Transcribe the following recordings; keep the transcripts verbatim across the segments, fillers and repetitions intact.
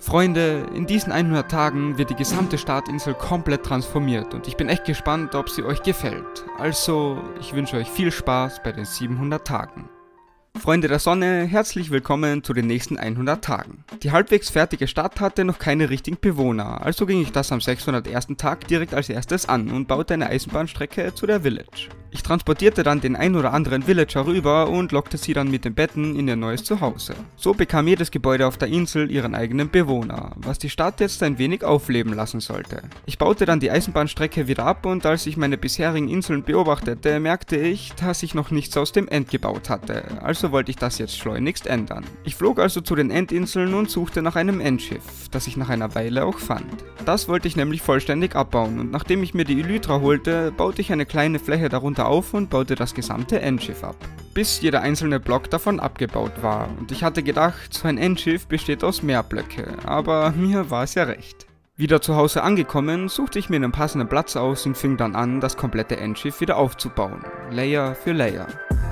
Freunde, in diesen hundert Tagen wird die gesamte Startinsel komplett transformiert und ich bin echt gespannt, ob sie euch gefällt. Also, ich wünsche euch viel Spaß bei den siebenhundert Tagen. Freunde der Sonne, herzlich willkommen zu den nächsten hundert Tagen. Die halbwegs fertige Stadt hatte noch keine richtigen Bewohner, also ging ich das am sechshundertersten Tag direkt als erstes an und baute eine Eisenbahnstrecke zu der Village. Ich transportierte dann den ein oder anderen Villager rüber und lockte sie dann mit den Betten in ihr neues Zuhause. So bekam jedes Gebäude auf der Insel ihren eigenen Bewohner, was die Stadt jetzt ein wenig aufleben lassen sollte. Ich baute dann die Eisenbahnstrecke wieder ab und als ich meine bisherigen Inseln beobachtete, merkte ich, dass ich noch nichts aus dem End gebaut hatte, also wollte ich das jetzt schleunigst ändern. Ich flog also zu den Endinseln und suchte nach einem Endschiff, das ich nach einer Weile auch fand. Das wollte ich nämlich vollständig abbauen und nachdem ich mir die Elytra holte, baute ich eine kleine Fläche darunter auf und baute das gesamte Endschiff ab, bis jeder einzelne Block davon abgebaut war und ich hatte gedacht, so ein Endschiff besteht aus mehr Blöcke, aber mir war es ja recht. Wieder zu Hause angekommen, suchte ich mir einen passenden Platz aus und fing dann an, das komplette Endschiff wieder aufzubauen, Layer für Layer.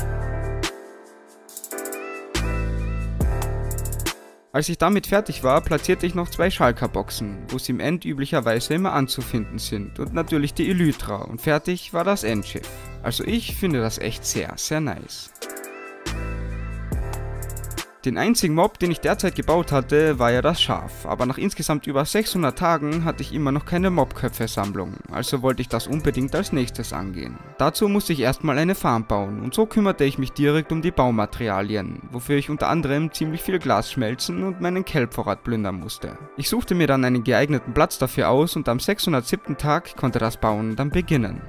Als ich damit fertig war, platzierte ich noch zwei Schalker-Boxen, wo sie im End üblicherweise immer anzufinden sind und natürlich die Elytra und fertig war das Endschiff. Also ich finde das echt sehr, sehr nice. Den einzigen Mob, den ich derzeit gebaut hatte, war ja das Schaf, aber nach insgesamt über sechshundert Tagen hatte ich immer noch keine Mobköpfe-Sammlung, also wollte ich das unbedingt als nächstes angehen. Dazu musste ich erstmal eine Farm bauen und so kümmerte ich mich direkt um die Baumaterialien, wofür ich unter anderem ziemlich viel Glas schmelzen und meinen Kelpvorrat plündern musste. Ich suchte mir dann einen geeigneten Platz dafür aus und am sechshundertsiebten Tag konnte das Bauen dann beginnen.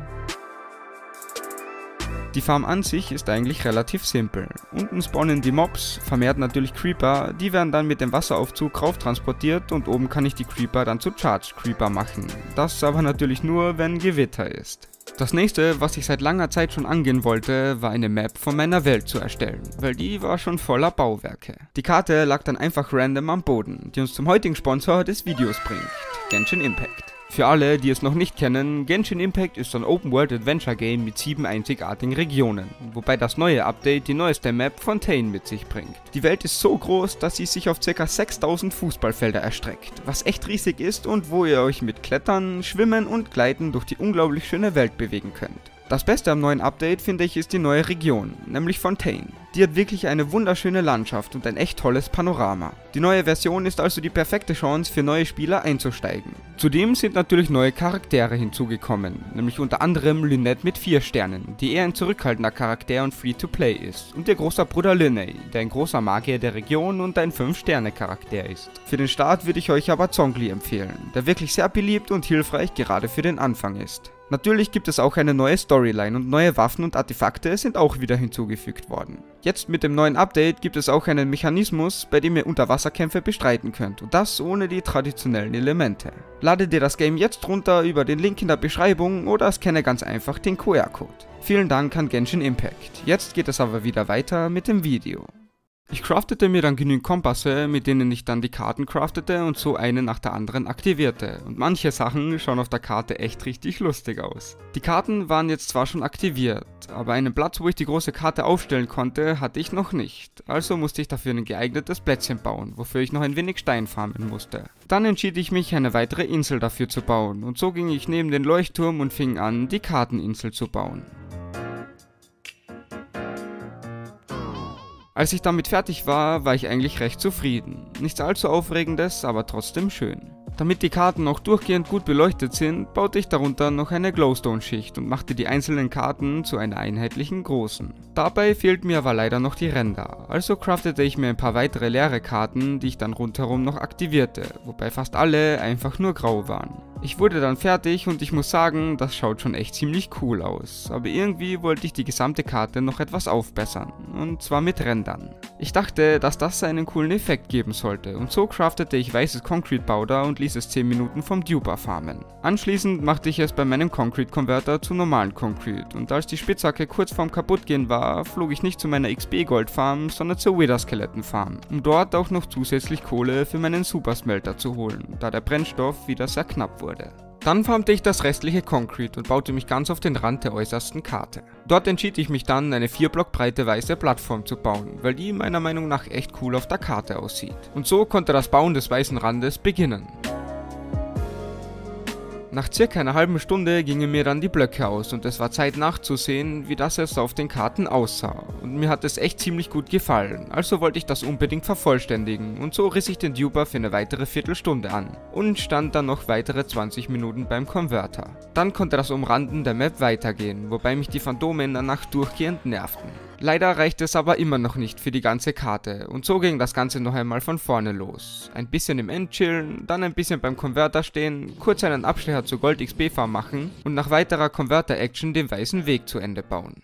Die Farm an sich ist eigentlich relativ simpel. Unten spawnen die Mobs, vermehrt natürlich Creeper, die werden dann mit dem Wasseraufzug rauf transportiert und oben kann ich die Creeper dann zu Charged Creeper machen. Das aber natürlich nur, wenn Gewitter ist. Das nächste, was ich seit langer Zeit schon angehen wollte, war eine Map von meiner Welt zu erstellen, weil die war schon voller Bauwerke. Die Karte lag dann einfach random am Boden, die uns zum heutigen Sponsor des Videos bringt, Genshin Impact. Für alle, die es noch nicht kennen, Genshin Impact ist ein Open-World-Adventure-Game mit sieben einzigartigen Regionen, wobei das neue Update die neueste Map Fontaine mit sich bringt. Die Welt ist so groß, dass sie sich auf ca. sechstausend Fußballfelder erstreckt, was echt riesig ist und wo ihr euch mit Klettern, Schwimmen und Gleiten durch die unglaublich schöne Welt bewegen könnt. Das Beste am neuen Update, finde ich, ist die neue Region, nämlich Fontaine. Die hat wirklich eine wunderschöne Landschaft und ein echt tolles Panorama. Die neue Version ist also die perfekte Chance für neue Spieler einzusteigen. Zudem sind natürlich neue Charaktere hinzugekommen, nämlich unter anderem Lynette mit vier Sternen, die eher ein zurückhaltender Charakter und Free-to-Play ist, und ihr großer Bruder Linné, der ein großer Magier der Region und ein fünf Sterne Charakter ist. Für den Start würde ich euch aber Zhongli empfehlen, der wirklich sehr beliebt und hilfreich gerade für den Anfang ist. Natürlich gibt es auch eine neue Storyline und neue Waffen und Artefakte sind auch wieder hinzugefügt worden. Jetzt mit dem neuen Update gibt es auch einen Mechanismus, bei dem ihr Unterwasserkämpfe bestreiten könnt und das ohne die traditionellen Elemente. Lade dir das Game jetzt runter über den Link in der Beschreibung oder scanne ganz einfach den Q R-Code. Vielen Dank an Genshin Impact. Jetzt geht es aber wieder weiter mit dem Video. Ich craftete mir dann genügend Kompasse, mit denen ich dann die Karten craftete und so eine nach der anderen aktivierte. Und manche Sachen schauen auf der Karte echt richtig lustig aus. Die Karten waren jetzt zwar schon aktiviert, aber einen Platz, wo ich die große Karte aufstellen konnte, hatte ich noch nicht. Also musste ich dafür ein geeignetes Plätzchen bauen, wofür ich noch ein wenig Stein farmen musste. Dann entschied ich mich, eine weitere Insel dafür zu bauen und so ging ich neben den Leuchtturm und fing an, die Karteninsel zu bauen. Als ich damit fertig war, war ich eigentlich recht zufrieden. Nichts allzu Aufregendes, aber trotzdem schön. Damit die Karten auch durchgehend gut beleuchtet sind, baute ich darunter noch eine Glowstone-Schicht und machte die einzelnen Karten zu einer einheitlichen großen. Dabei fehlten mir aber leider noch die Ränder, also craftete ich mir ein paar weitere leere Karten, die ich dann rundherum noch aktivierte, wobei fast alle einfach nur grau waren. Ich wurde dann fertig und ich muss sagen, das schaut schon echt ziemlich cool aus, aber irgendwie wollte ich die gesamte Karte noch etwas aufbessern, und zwar mit Rändern. Ich dachte, dass das einen coolen Effekt geben sollte und so craftete ich weißes Concrete Powder und ließ es zehn Minuten vom Duper farmen. Anschließend machte ich es bei meinem Concrete Converter zu normalen Concrete und als die Spitzhacke kurz vorm Kaputtgehen war, flog ich nicht zu meiner X P Gold Farm, sondern zur Wither Skeleton Farm, um dort auch noch zusätzlich Kohle für meinen Super Smelter zu holen, da der Brennstoff wieder sehr knapp wurde. Dann farmte ich das restliche Concrete und baute mich ganz auf den Rand der äußersten Karte. Dort entschied ich mich dann, eine vier Block breite weiße Plattform zu bauen, weil die meiner Meinung nach echt cool auf der Karte aussieht. Und so konnte das Bauen des weißen Randes beginnen. Nach circa einer halben Stunde gingen mir dann die Blöcke aus und es war Zeit nachzusehen, wie das es auf den Karten aussah. Und mir hat es echt ziemlich gut gefallen, also wollte ich das unbedingt vervollständigen und so riss ich den Duper für eine weitere Viertelstunde an und stand dann noch weitere zwanzig Minuten beim Konverter. Dann konnte das Umranden der Map weitergehen, wobei mich die Phantome in der Nacht durchgehend nervten. Leider reichte es aber immer noch nicht für die ganze Karte und so ging das Ganze noch einmal von vorne los. Ein bisschen im End chillen, dann ein bisschen beim Konverter stehen, kurz einen Abstecher zur Gold X P Farm machen und nach weiterer Konverter-Action den weißen Weg zu Ende bauen.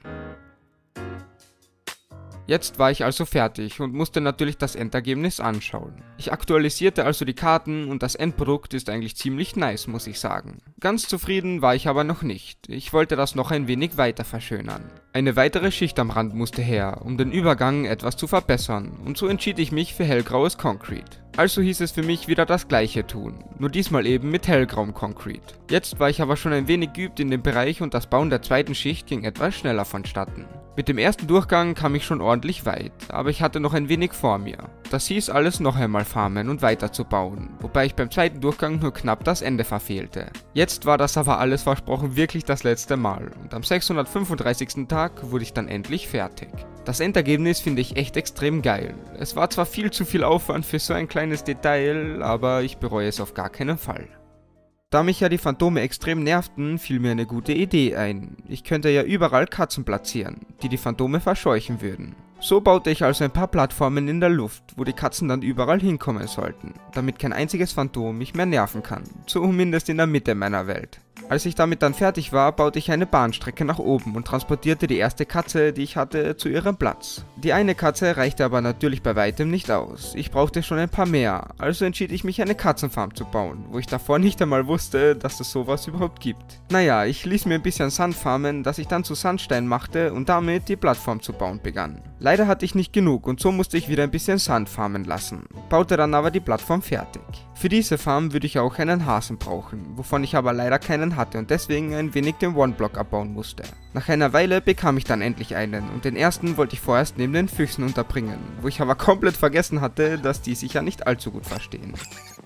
Jetzt war ich also fertig und musste natürlich das Endergebnis anschauen. Ich aktualisierte also die Karten und das Endprodukt ist eigentlich ziemlich nice, muss ich sagen. Ganz zufrieden war ich aber noch nicht. Ich wollte das noch ein wenig weiter verschönern. Eine weitere Schicht am Rand musste her, um den Übergang etwas zu verbessern und so entschied ich mich für hellgraues Concrete. Also hieß es für mich wieder das gleiche tun, nur diesmal eben mit hellgrauem Concrete. Jetzt war ich aber schon ein wenig geübt in dem Bereich und das Bauen der zweiten Schicht ging etwas schneller vonstatten. Mit dem ersten Durchgang kam ich schon ordentlich weit, aber ich hatte noch ein wenig vor mir. Das hieß alles noch einmal farmen und weiter zu bauen, wobei ich beim zweiten Durchgang nur knapp das Ende verfehlte. Jetzt war das aber alles versprochen wirklich das letzte Mal und am sechshundertfünfunddreißigsten Tag wurde ich dann endlich fertig. Das Endergebnis finde ich echt extrem geil. Es war zwar viel zu viel Aufwand für so ein kleines Detail, aber ich bereue es auf gar keinen Fall. Da mich ja die Phantome extrem nervten, fiel mir eine gute Idee ein. Ich könnte ja überall Katzen platzieren, die die Phantome verscheuchen würden. So baute ich also ein paar Plattformen in der Luft, wo die Katzen dann überall hinkommen sollten, damit kein einziges Phantom mich mehr nerven kann, zumindest in der Mitte meiner Welt. Als ich damit dann fertig war, baute ich eine Bahnstrecke nach oben und transportierte die erste Katze, die ich hatte, zu ihrem Platz. Die eine Katze reichte aber natürlich bei weitem nicht aus. Ich brauchte schon ein paar mehr, also entschied ich mich, eine Katzenfarm zu bauen, wo ich davor nicht einmal wusste, dass es sowas überhaupt gibt. Naja, ich ließ mir ein bisschen Sand farmen, das ich dann zu Sandstein machte und damit die Plattform zu bauen begann. Leider hatte ich nicht genug und so musste ich wieder ein bisschen Sand farmen lassen, baute dann aber die Plattform fertig. Für diese Farm würde ich auch einen Hasen brauchen, wovon ich aber leider keinen hatte und deswegen ein wenig den One-Block abbauen musste. Nach einer Weile bekam ich dann endlich einen und den ersten wollte ich vorerst neben den Füchsen unterbringen, wo ich aber komplett vergessen hatte, dass die sich ja nicht allzu gut verstehen.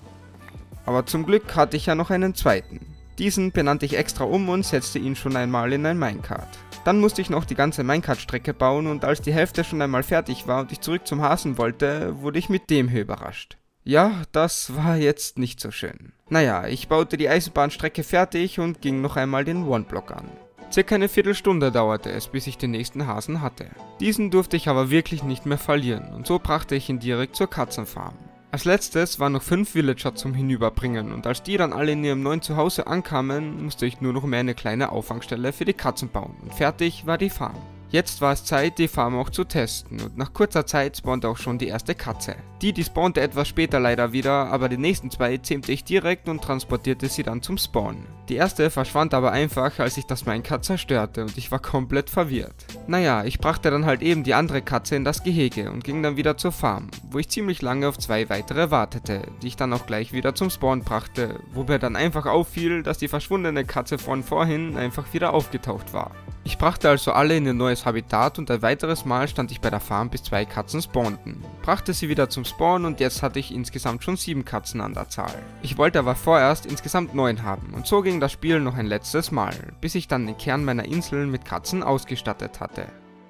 Aber zum Glück hatte ich ja noch einen zweiten. Diesen benannte ich extra um und setzte ihn schon einmal in ein Minecart. Dann musste ich noch die ganze Minecart-Strecke bauen und als die Hälfte schon einmal fertig war und ich zurück zum Hasen wollte, wurde ich mit dem hier überrascht. Ja, das war jetzt nicht so schön. Naja, ich baute die Eisenbahnstrecke fertig und ging noch einmal den One-Block an. Circa eine Viertelstunde dauerte es, bis ich den nächsten Hasen hatte. Diesen durfte ich aber wirklich nicht mehr verlieren und so brachte ich ihn direkt zur Katzenfarm. Als letztes waren noch fünf Villager zum Hinüberbringen und als die dann alle in ihrem neuen Zuhause ankamen, musste ich nur noch mehr eine kleine Auffangstelle für die Katzen bauen und fertig war die Farm. Jetzt war es Zeit, die Farm auch zu testen und nach kurzer Zeit spawnte auch schon die erste Katze. Die, die spawnte etwas später leider wieder, aber die nächsten zwei zähmte ich direkt und transportierte sie dann zum Spawn. Die erste verschwand aber einfach, als ich das Minecart zerstörte und ich war komplett verwirrt. Naja, ich brachte dann halt eben die andere Katze in das Gehege und ging dann wieder zur Farm, wo ich ziemlich lange auf zwei weitere wartete, die ich dann auch gleich wieder zum Spawn brachte, wo mir dann einfach auffiel, dass die verschwundene Katze von vorhin einfach wieder aufgetaucht war. Ich brachte also alle in ihr neues Habitat und ein weiteres Mal stand ich bei der Farm, bis zwei Katzen spawnten. Brachte sie wieder zum Spawn und jetzt hatte ich insgesamt schon sieben Katzen an der Zahl. Ich wollte aber vorerst insgesamt neun haben und so ging das Spiel noch ein letztes Mal, bis ich dann den Kern meiner Insel mit Katzen ausgestattet hatte.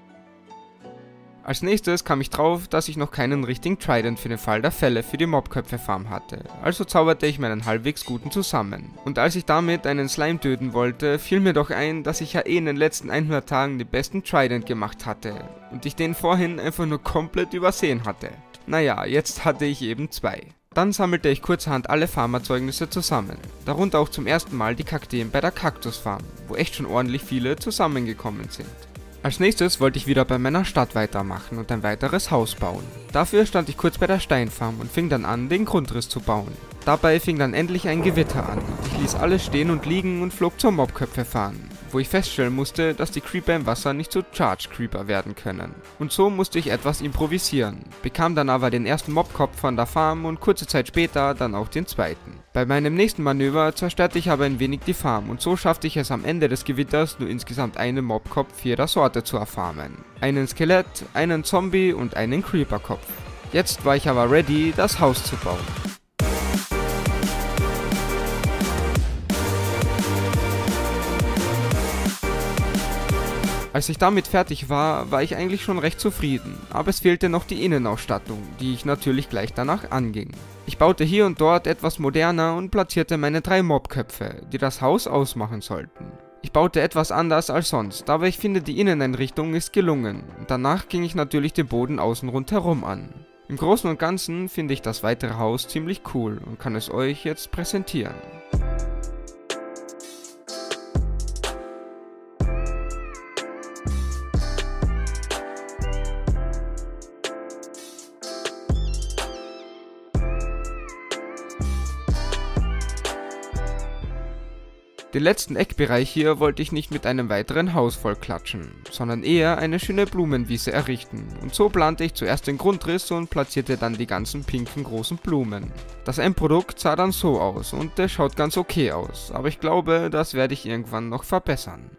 Als nächstes kam ich drauf, dass ich noch keinen richtigen Trident für den Fall der Fälle für die Mobköpfe-Farm hatte, also zauberte ich meinen halbwegs guten zusammen. Und als ich damit einen Slime töten wollte, fiel mir doch ein, dass ich ja eh in den letzten hundert Tagen den besten Trident gemacht hatte und ich den vorhin einfach nur komplett übersehen hatte. Naja, jetzt hatte ich eben zwei. Dann sammelte ich kurzerhand alle Farmerzeugnisse zusammen, darunter auch zum ersten Mal die Kakteen bei der Kaktusfarm, wo echt schon ordentlich viele zusammengekommen sind. Als nächstes wollte ich wieder bei meiner Stadt weitermachen und ein weiteres Haus bauen. Dafür stand ich kurz bei der Steinfarm und fing dann an, den Grundriss zu bauen. Dabei fing dann endlich ein Gewitter an. Ich ließ alles stehen und liegen und flog zur Mobköpfe fahren, wo ich feststellen musste, dass die Creeper im Wasser nicht zu Charge Creeper werden können. Und so musste ich etwas improvisieren, bekam dann aber den ersten Mobkopf von der Farm und kurze Zeit später dann auch den zweiten. Bei meinem nächsten Manöver zerstörte ich aber ein wenig die Farm und so schaffte ich es am Ende des Gewitters nur insgesamt einen Mobkopf jeder Sorte zu erfarmen. Einen Skelett, einen Zombie und einen Creeperkopf. Jetzt war ich aber ready, das Haus zu bauen. Als ich damit fertig war, war ich eigentlich schon recht zufrieden, aber es fehlte noch die Innenausstattung, die ich natürlich gleich danach anging. Ich baute hier und dort etwas moderner und platzierte meine drei Mobköpfe, die das Haus ausmachen sollten. Ich baute etwas anders als sonst, aber ich finde die Inneneinrichtung ist gelungen und danach ging ich natürlich den Boden außen rundherum an. Im Großen und Ganzen finde ich das weitere Haus ziemlich cool und kann es euch jetzt präsentieren. Den letzten Eckbereich hier wollte ich nicht mit einem weiteren Haus vollklatschen, sondern eher eine schöne Blumenwiese errichten und so plante ich zuerst den Grundriss und platzierte dann die ganzen pinken großen Blumen. Das Endprodukt sah dann so aus und es schaut ganz okay aus, aber ich glaube, das werde ich irgendwann noch verbessern.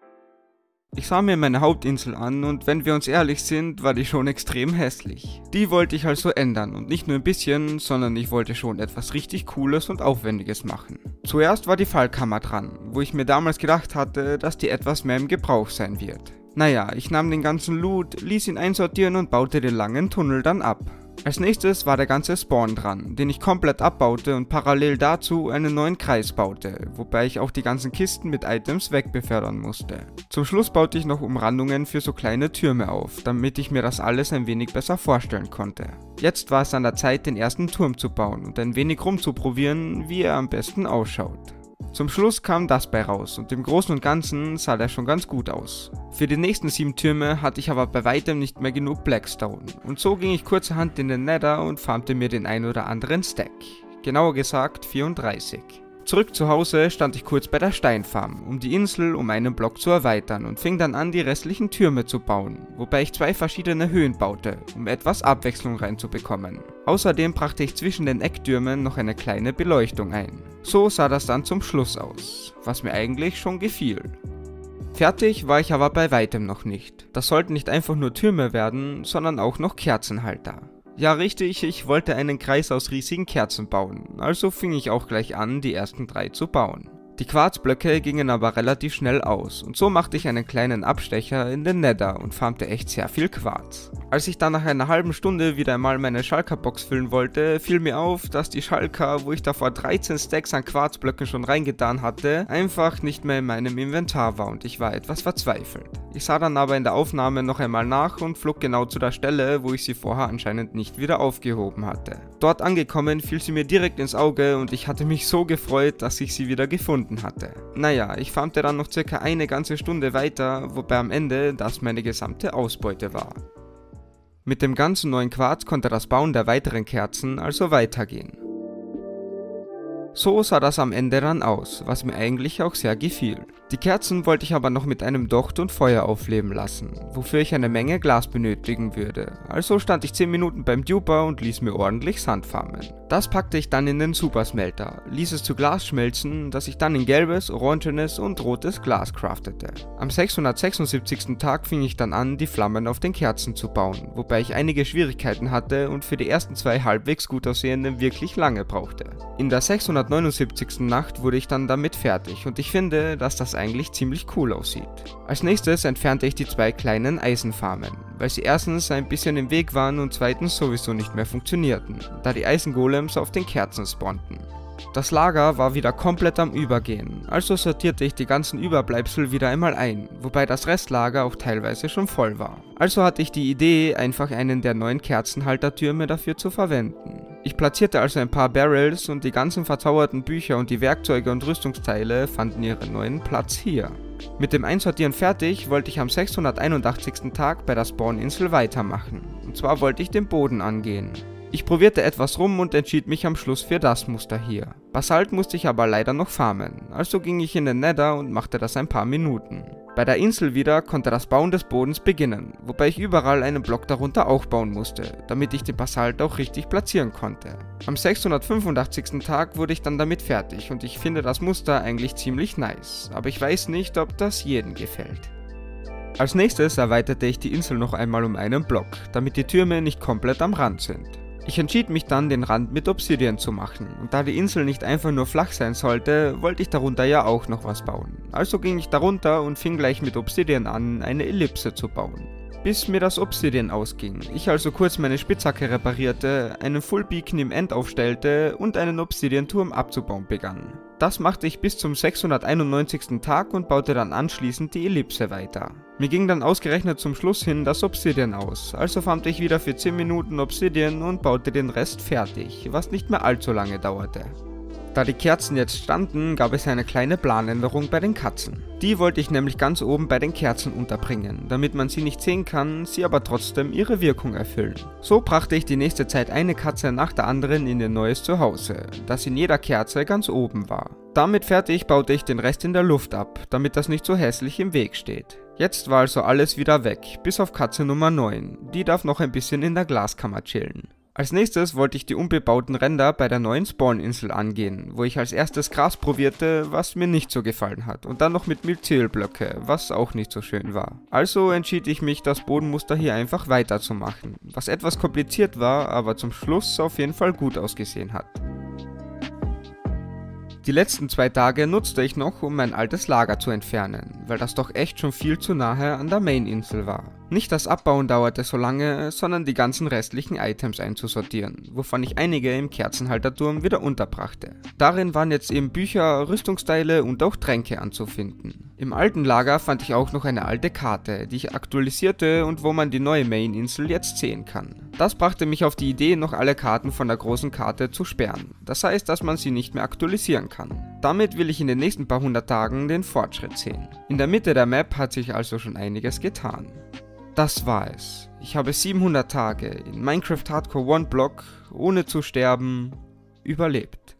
Ich sah mir meine Hauptinsel an und wenn wir uns ehrlich sind, war die schon extrem hässlich. Die wollte ich also ändern und nicht nur ein bisschen, sondern ich wollte schon etwas richtig Cooles und Aufwendiges machen. Zuerst war die Fallkammer dran, wo ich mir damals gedacht hatte, dass die etwas mehr im Gebrauch sein wird. Naja, ich nahm den ganzen Loot, ließ ihn einsortieren und baute den langen Tunnel dann ab. Als nächstes war der ganze Spawn dran, den ich komplett abbaute und parallel dazu einen neuen Kreis baute, wobei ich auch die ganzen Kisten mit Items wegbefördern musste. Zum Schluss baute ich noch Umrandungen für so kleine Türme auf, damit ich mir das alles ein wenig besser vorstellen konnte. Jetzt war es an der Zeit, den ersten Turm zu bauen und ein wenig rumzuprobieren, wie er am besten ausschaut. Zum Schluss kam das bei raus und im Großen und Ganzen sah der schon ganz gut aus. Für die nächsten sieben Türme hatte ich aber bei weitem nicht mehr genug Blackstone und so ging ich kurzerhand in den Nether und farmte mir den ein oder anderen Stack. Genauer gesagt vierunddreißig. Zurück zu Hause stand ich kurz bei der Steinfarm, um die Insel um einen Block zu erweitern und fing dann an, die restlichen Türme zu bauen, wobei ich zwei verschiedene Höhen baute, um etwas Abwechslung reinzubekommen. Außerdem brachte ich zwischen den Ecktürmen noch eine kleine Beleuchtung ein. So sah das dann zum Schluss aus, was mir eigentlich schon gefiel. Fertig war ich aber bei weitem noch nicht. Das sollten nicht einfach nur Türme werden, sondern auch noch Kerzenhalter. Ja richtig, ich wollte einen Kreis aus riesigen Kerzen bauen, also fing ich auch gleich an, die ersten drei zu bauen. Die Quarzblöcke gingen aber relativ schnell aus und so machte ich einen kleinen Abstecher in den Nether und farmte echt sehr viel Quarz. Als ich dann nach einer halben Stunde wieder einmal meine Shulker-Box füllen wollte, fiel mir auf, dass die Shulker, wo ich davor dreizehn Stacks an Quarzblöcken schon reingetan hatte, einfach nicht mehr in meinem Inventar war und ich war etwas verzweifelt. Ich sah dann aber in der Aufnahme noch einmal nach und flog genau zu der Stelle, wo ich sie vorher anscheinend nicht wieder aufgehoben hatte. Dort angekommen fiel sie mir direkt ins Auge und ich hatte mich so gefreut, dass ich sie wieder gefunden hatte. Naja, ich farmte dann noch circa eine ganze Stunde weiter, wobei am Ende das meine gesamte Ausbeute war. Mit dem ganzen neuen Quarz konnte das Bauen der weiteren Kerzen also weitergehen. So sah das am Ende dann aus, was mir eigentlich auch sehr gefiel. Die Kerzen wollte ich aber noch mit einem Docht und Feuer aufleben lassen, wofür ich eine Menge Glas benötigen würde. Also stand ich zehn Minuten beim Duper und ließ mir ordentlich Sand farmen. Das packte ich dann in den Supersmelter, ließ es zu Glas schmelzen, das ich dann in gelbes, orangenes und rotes Glas craftete. Am sechshundertsechsundsiebzigsten Tag fing ich dann an, die Flammen auf den Kerzen zu bauen, wobei ich einige Schwierigkeiten hatte und für die ersten zwei halbwegs gut aussehenden wirklich lange brauchte. In der sechshundertneunundsiebzigsten Nacht wurde ich dann damit fertig und ich finde, dass das eigentlich ziemlich cool aussieht. Als nächstes entfernte ich die zwei kleinen Eisenfarmen, weil sie erstens ein bisschen im Weg waren und zweitens sowieso nicht mehr funktionierten, da die Eisengolems auf den Kerzen spawnten. Das Lager war wieder komplett am Übergehen, also sortierte ich die ganzen Überbleibsel wieder einmal ein, wobei das Restlager auch teilweise schon voll war. Also hatte ich die Idee, einfach einen der neuen Kerzenhaltertürme dafür zu verwenden. Ich platzierte also ein paar Barrels und die ganzen verzauberten Bücher und die Werkzeuge und Rüstungsteile fanden ihren neuen Platz hier. Mit dem Einsortieren fertig wollte ich am sechshunderteinundachtzigsten Tag bei der Spawninsel weitermachen, und zwar wollte ich den Boden angehen. Ich probierte etwas rum und entschied mich am Schluss für das Muster hier. Basalt musste ich aber leider noch farmen, also ging ich in den Nether und machte das ein paar Minuten. Bei der Insel wieder konnte das Bauen des Bodens beginnen, wobei ich überall einen Block darunter auch bauen musste, damit ich den Basalt auch richtig platzieren konnte. Am sechshundertfünfundachtzigsten Tag wurde ich dann damit fertig und ich finde das Muster eigentlich ziemlich nice, aber ich weiß nicht, ob das jedem gefällt. Als nächstes erweiterte ich die Insel noch einmal um einen Block, damit die Türme nicht komplett am Rand sind. Ich entschied mich dann, den Rand mit Obsidian zu machen, und da die Insel nicht einfach nur flach sein sollte, wollte ich darunter ja auch noch was bauen. Also ging ich darunter und fing gleich mit Obsidian an, eine Ellipse zu bauen. Bis mir das Obsidian ausging, ich also kurz meine Spitzhacke reparierte, einen Full Beacon im End aufstellte und einen Obsidian-Turm abzubauen begann. Das machte ich bis zum sechshunderteinundneunzigsten Tag und baute dann anschließend die Ellipse weiter. Mir ging dann ausgerechnet zum Schluss hin das Obsidian aus, also farmte ich wieder für zehn Minuten Obsidian und baute den Rest fertig, was nicht mehr allzu lange dauerte. Da die Kerzen jetzt standen, gab es eine kleine Planänderung bei den Katzen. Die wollte ich nämlich ganz oben bei den Kerzen unterbringen, damit man sie nicht sehen kann, sie aber trotzdem ihre Wirkung erfüllen. So brachte ich die nächste Zeit eine Katze nach der anderen in ihr neues Zuhause, das in jeder Kerze ganz oben war. Damit fertig baute ich den Rest in der Luft ab, damit das nicht so hässlich im Weg steht. Jetzt war also alles wieder weg, bis auf Katze Nummer neun, die darf noch ein bisschen in der Glaskammer chillen. Als nächstes wollte ich die unbebauten Ränder bei der neuen Spawninsel angehen, wo ich als erstes Gras probierte, was mir nicht so gefallen hat, und dann noch mit Miltölblöcke, was auch nicht so schön war. Also entschied ich mich, das Bodenmuster hier einfach weiterzumachen, was etwas kompliziert war, aber zum Schluss auf jeden Fall gut ausgesehen hat. Die letzten zwei Tage nutzte ich noch, um mein altes Lager zu entfernen, weil das doch echt schon viel zu nahe an der Main-Insel war. Nicht das Abbauen dauerte so lange, sondern die ganzen restlichen Items einzusortieren, wovon ich einige im Kerzenhalterturm wieder unterbrachte. Darin waren jetzt eben Bücher, Rüstungsteile und auch Tränke anzufinden. Im alten Lager fand ich auch noch eine alte Karte, die ich aktualisierte und wo man die neue Main-Insel jetzt sehen kann. Das brachte mich auf die Idee, noch alle Karten von der großen Karte zu sperren. Das heißt, dass man sie nicht mehr aktualisieren kann. Damit will ich in den nächsten paar hundert Tagen den Fortschritt sehen. In der Mitte der Map hat sich also schon einiges getan. Das war es. Ich habe siebenhundert Tage in Minecraft Hardcore One Block, ohne zu sterben, überlebt.